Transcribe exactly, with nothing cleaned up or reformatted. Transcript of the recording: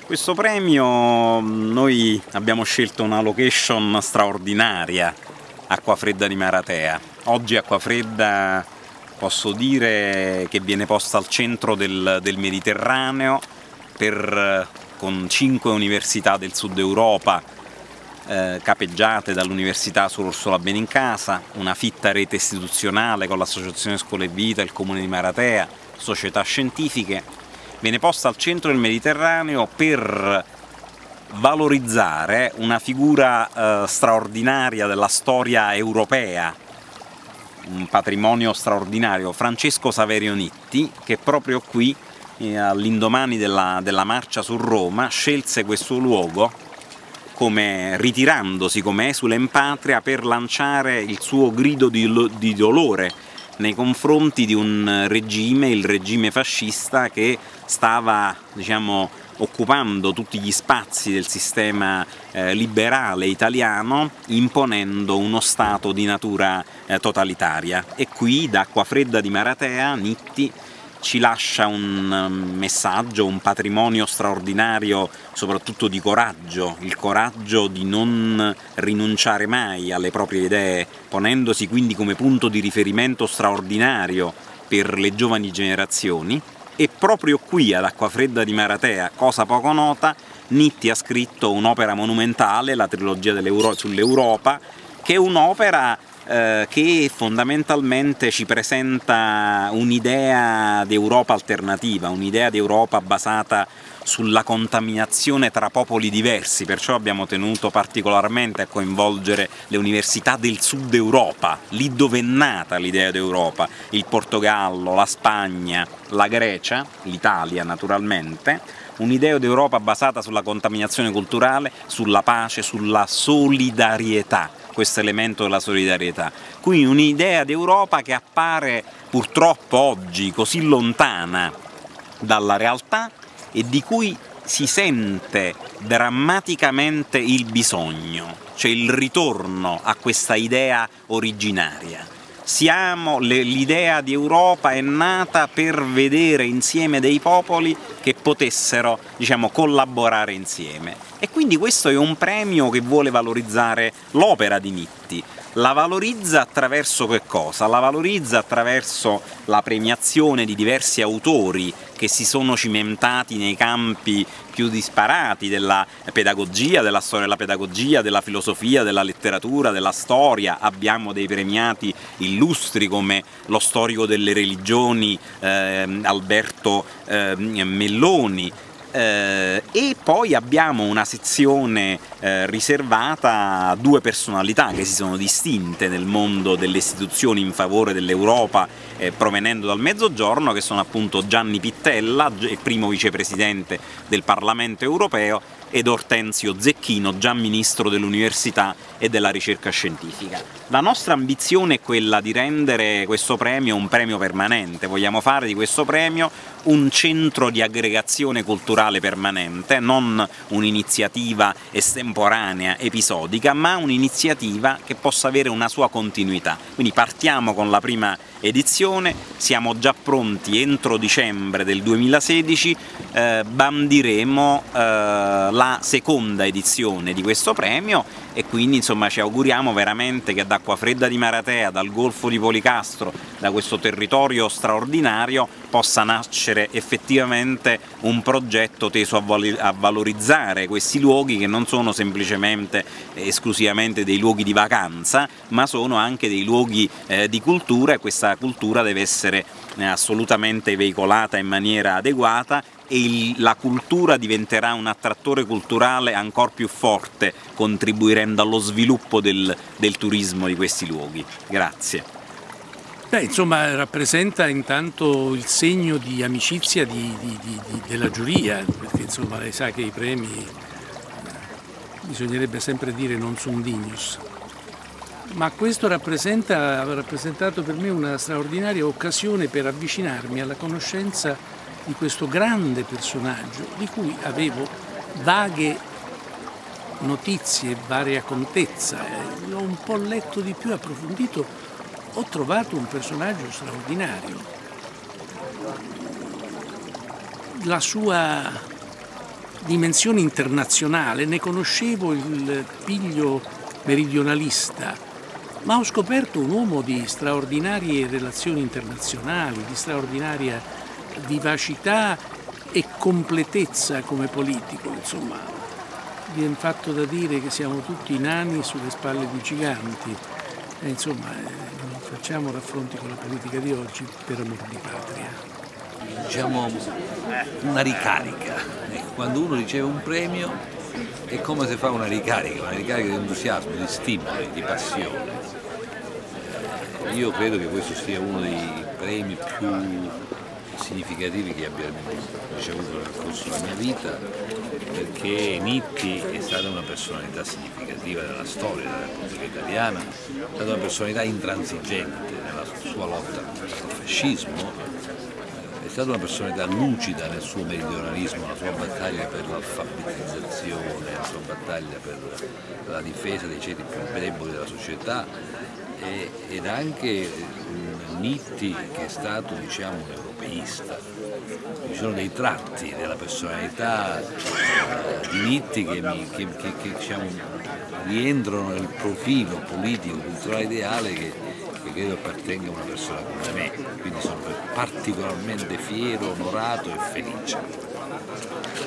Questo premio noi abbiamo scelto una location straordinaria, Acquafredda di Maratea. Oggi Acquafredda posso dire che viene posta al centro del, del Mediterraneo per, con cinque università del sud Europa eh, capeggiate dall'Università Suor Orsola Benincasa, una fitta rete istituzionale con l'Associazione Scuola e Vita, il Comune di Maratea, società scientifiche. Viene posta al centro del Mediterraneo per valorizzare una figura eh, straordinaria della storia europea, un patrimonio straordinario, Francesco Saverio Nitti, che proprio qui, eh, all'indomani della, della marcia su Roma, scelse questo luogo come, ritirandosi come esule in patria per lanciare il suo grido di, di dolore nei confronti di un regime, il regime fascista, che stava, diciamo, occupando tutti gli spazi del sistema eh, liberale italiano, imponendo uno stato di natura eh, totalitaria. E qui, da Acquafredda di Maratea, Nitti ci lascia un messaggio, un patrimonio straordinario, soprattutto di coraggio, il coraggio di non rinunciare mai alle proprie idee, ponendosi quindi come punto di riferimento straordinario per le giovani generazioni. E proprio qui, ad Acquafredda di Maratea, cosa poco nota, Nitti ha scritto un'opera monumentale, la trilogia sull'Europa, che è un'opera eh, che fondamentalmente ci presenta un'idea d'Europa alternativa, un'idea d'Europa basata sulla contaminazione tra popoli diversi, perciò abbiamo tenuto particolarmente a coinvolgere le università del sud Europa, lì dove è nata l'idea d'Europa, il Portogallo, la Spagna, la Grecia, l'Italia naturalmente, un'idea d'Europa basata sulla contaminazione culturale, sulla pace, sulla solidarietà, questo elemento della solidarietà. Quindi un'idea d'Europa che appare purtroppo oggi così lontana dalla realtà e di cui si sente drammaticamente il bisogno, cioè il ritorno a questa idea originaria. Siamo, l'idea di Europa è nata per vedere insieme dei popoli che potessero, diciamo, collaborare insieme. E quindi questo è un premio che vuole valorizzare l'opera di Nitti. La valorizza attraverso che cosa? La valorizza attraverso la premiazione di diversi autori che si sono cimentati nei campi più disparati della pedagogia, della storia della pedagogia, della filosofia, della letteratura, della storia. Abbiamo dei premiati illustri come lo storico delle religioni eh, Alberto eh, Melloni, Eh, e poi abbiamo una sezione eh, riservata a due personalità che si sono distinte nel mondo delle istituzioni in favore dell'Europa eh, provenendo dal Mezzogiorno, che sono appunto Gianni Pittella, il primo vicepresidente del Parlamento europeo, ed Ortensio Zecchino, già ministro dell'Università e della Ricerca Scientifica. La nostra ambizione è quella di rendere questo premio un premio permanente, vogliamo fare di questo premio un centro di aggregazione culturale permanente, non un'iniziativa estemporanea, episodica, ma un'iniziativa che possa avere una sua continuità. Quindi partiamo con la prima edizione, siamo già pronti, entro dicembre del duemilasedici eh, bandiremo eh, la seconda edizione di questo premio e quindi insomma ci auguriamo veramente che da Acquafredda di Maratea, dal Golfo di Policastro, da questo territorio straordinario possa nascere effettivamente un progetto teso a valorizzare questi luoghi che non sono semplicemente eh, esclusivamente dei luoghi di vacanza, ma sono anche dei luoghi eh, di cultura, e questa cultura deve essere eh, assolutamente veicolata in maniera adeguata e il, la cultura diventerà un attrattore culturale ancora più forte, contribuendo allo sviluppo del, del turismo di questi luoghi. Grazie. Beh, insomma, rappresenta intanto il segno di amicizia di, di, di, di, della giuria, perché insomma lei sa che i premi, bisognerebbe sempre dire non sum dignus, ma questo rappresenta, ha rappresentato per me una straordinaria occasione per avvicinarmi alla conoscenza di questo grande personaggio, di cui avevo vaghe notizie, varia contezza, l'ho un po' letto di più, approfondito. Ho trovato un personaggio straordinario. La sua dimensione internazionale, ne conoscevo il piglio meridionalista, ma ho scoperto un uomo di straordinarie relazioni internazionali, di straordinaria vivacità e completezza come politico. Insomma, viene fatto da dire che siamo tutti nani sulle spalle di giganti. E insomma, non facciamo raffronti con la politica di oggi, per amor di patria. Diciamo una ricarica. Quando uno riceve un premio è come se fa una ricarica, una ricarica di entusiasmo, di stimoli, di passione. Io credo che questo sia uno dei premi più significativi che abbia ricevuto nel corso della mia vita, perché Nitti è stata una personalità significativa della storia della Repubblica Italiana, è stata una personalità intransigente nella sua lotta contro il fascismo, è stata una personalità lucida nel suo meridionalismo, nella sua battaglia per l'alfabetizzazione, nella sua battaglia per la difesa dei ceti più deboli della società, e, ed anche un Nitti che è stato, diciamo, un europeista. Ci sono dei tratti della personalità di Nitti che, mi, che, che, che diciamo, rientrano nel profilo politico, culturale, ideale che, che credo appartenga a una persona come me, quindi sono particolarmente fiero, onorato e felice.